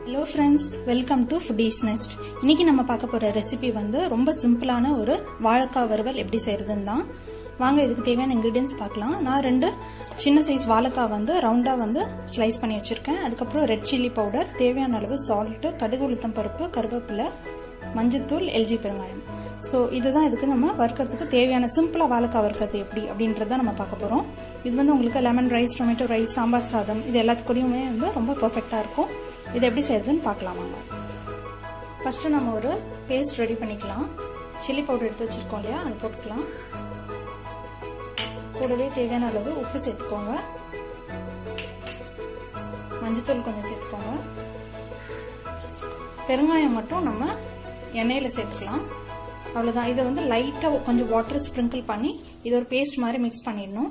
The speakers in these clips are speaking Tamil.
Hello friends, welcome to Foodies Nest. இன்னைக்கு நம்ம பார்க்க போற ரெசிபி வந்து ரொம்ப சிம்பிளான ஒரு வாழைக்காய் வறுவல் எப்படி செய்யறதுன்னு தான். வாங்க இதுக்கு தேவையான ingredients பார்க்கலாம். நான் ரெண்டு சின்ன சைஸ் வாழைக்காய் வந்து ரவுண்டா வந்து ஸ்லைஸ் பண்ணி வச்சிருக்கேன். அதுக்கு அப்புறம் ரெட் சில்லி பவுடர், தேவையான அளவு சால்ட், கடுகு உளுத்தம் பருப்பு, கறிவேப்பிலை, மஞ்சள்தூள், எல்ஜி பெருங்காயம். சோ இதுதான் இதுக்கு நம்ம வறுக்கிறதுக்கு தேவையான சிம்பிளா வாழைக்காய் வறுக்கிறது எப்படி அப்படின்றத நம்ம பார்க்க போறோம். இது வந்து உங்களுக்கு lemon rice, tomato rice, sambar சாதம் இது எல்லாத்துக்கூடயுமே வந்து ரொம்ப பெர்ஃபெக்ட்டா இருக்கும். இது எப்படி செய்யறதுன்னு பார்க்கலாம் வாங்க. ஃபர்ஸ்ட் நம்ம ஒரு பேஸ்ட் ரெடி பண்ணிக்கலாம். சில்லி பவுடர் எடுத்து வச்சிருக்கோம் இல்லையா, அது போட்டுக்கலாம். கூடவே தேவையான அளவு உப்பு சேர்த்துக்கோங்க. மஞ்சள்தூள் கொஞ்சம் சேர்த்துக்கோங்க. பெருங்காயம் மட்டும் நம்ம எண்ணெயில சேர்த்துக்கலாம். அவ்வளவுதான். இதை வந்து லைட்டா கொஞ்சம் வாட்டர் ஸ்ப்ரிங்கிள் பண்ணி இது ஒரு பேஸ்ட் மாதிரி மிக்ஸ் பண்ணிடணும்.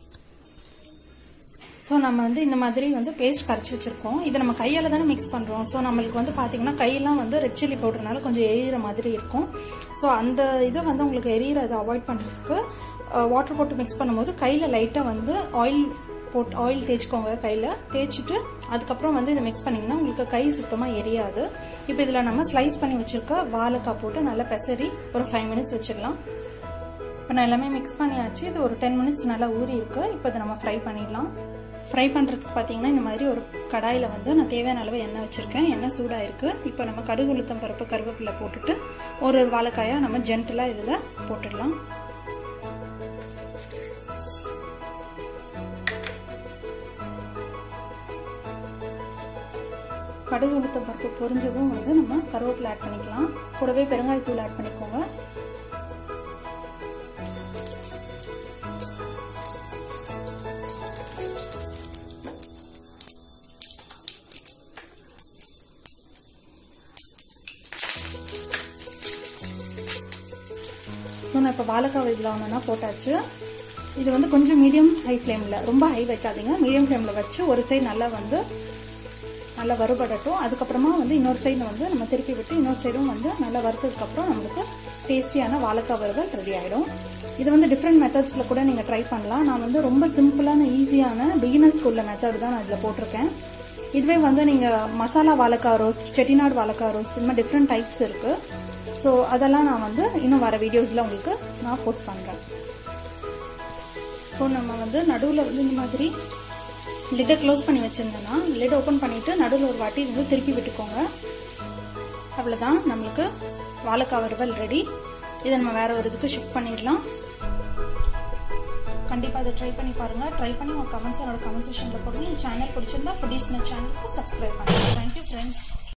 ஸோ நம்ம வந்து இந்த மாதிரி வந்து பேஸ்ட் கரைச்சி வச்சிருக்கோம். இதை நம்ம கையால தானே மிக்ஸ் பண்றோம். ஸோ நம்மளுக்கு வந்து பாத்தீங்கன்னா கையெல்லாம் வந்து ரெட் சில்லி பவுடர்னால கொஞ்சம் எரியிற மாதிரி இருக்கும். ஸோ அந்த இதை வந்து உங்களுக்கு எரியறதை அவாய்ட் பண்றதுக்கு வாட்டர் போட்டு மிக்ஸ் பண்ணும்போது கையில லைட்டா வந்து ஆயில் தேய்ச்சிக்கோங்க. கையில தேய்ச்சிட்டு அதுக்கப்புறம் வந்து இதை மிக்ஸ் பண்ணீங்கன்னா உங்களுக்கு கை சுத்தமா எரியாது. இப்போ இதுல நம்ம ஸ்லைஸ் பண்ணி வச்சிருக்க வாழைக்காய் போட்டு நல்லா பெசரி ஒரு 5 minutes வச்சிடலாம். இப்போ நான் எல்லாமே மிக்ஸ் பண்ணியாச்சு. இது ஒரு 10 minutes நல்லா ஊறி இருக்கு. இப்போ இதை நம்ம ஃப்ரை பண்ணிடலாம். ஃப்ரை பண்றதுக்கு பாத்தீங்கன்னா இந்த மாதிரி ஒரு கடாயில வந்து நான் தேவையான அளவு எண்ணெய் வச்சிருக்கேன். எண்ணெய் சூடா இருக்கு. இப்போ நம்ம கடுகு உளுத்தம் பருப்பு, கறிவேப்பிலை போட்டுட்டு ஒரு வாழைக்காயா நம்ம ஜென்டலா இதுல போட்டுடலாம். கடுகு உளுத்தம் பருப்பு பொரிஞ்சதும் வந்து நம்ம கறிவேப்பிலை ஆட் பண்ணிக்கலாம். கூடவே பெருங்காயத்தூள் ஆட் பண்ணிக்கோங்க. நான் இப்போ வாழைக்காய் இதில் ஒன்றுனா போட்டாச்சு. இது வந்து கொஞ்சம் மீடியம் ஹை ஃப்ளேமில், ரொம்ப ஹை வைக்காதீங்க, மீடியம் ஃப்ளேமில் வச்சு ஒரு சைடு நல்லா வறுபடட்டும். அதுக்கப்புறமா வந்து இன்னொரு சைடு வந்து நம்ம திருப்பி விட்டு இன்னொரு சைடும் வந்து நல்லா வறுத்ததுக்கப்புறம் நம்மளுக்கு டேஸ்டியான வாழைக்காய் வறுவல் ரெடி ஆகிடும். இது வந்து டிஃப்ரெண்ட் மெத்தட்ஸில் கூட நீங்கள் ட்ரை பண்ணலாம். நான் வந்து ரொம்ப சிம்பிளான ஈஸியான பிகினர்ஸ்க்கு உள்ள மெத்தட் தான் நான் இதில் போட்டிருக்கேன். இதுவே வந்து நீங்கள் மசாலா வாழைக்காய் ரோஸ்ட், செட்டிநாடு வாழைக்காய் ரோஸ்ட், இந்த மாதிரி டிஃப்ரெண்ட் டைப்ஸ் இருக்குது. ஸோ அதெல்லாம் நான் வந்து இன்னும் வர வீடியோஸில் உங்களுக்கு நான் போஸ்ட் பண்ணுறேன். ஸோ நம்ம வந்து நடுவில் வந்து இந்த மாதிரி லிட்டை க்ளோஸ் பண்ணி வச்சுருந்தோன்னா லிட் ஓப்பன் பண்ணிவிட்டு நடுவில் ஒரு வாட்டி வந்து திருப்பி விட்டுக்கோங்க. அவ்வளோதான், நம்மளுக்கு வாழைக்காய் வறுவல் ரெடி. இதை நம்ம வேற ஒரு இதுக்கு ஷிஃப்ட் பண்ணிடலாம். கண்டிப்பாக அதை ட்ரை பண்ணி பாருங்கள். ட்ரை பண்ணி உங்கள் கமெண்ட்ஸ் என்னோட கமெண்ட் செக்ஷனில் போடுங்க. என் சேனல் பிடிச்சிருந்தா ஃபுடீஸ் நெஸ்ட் சேனலுக்கு சப்ஸ்கிரைப் பண்ணுங்கள். Thank you friends.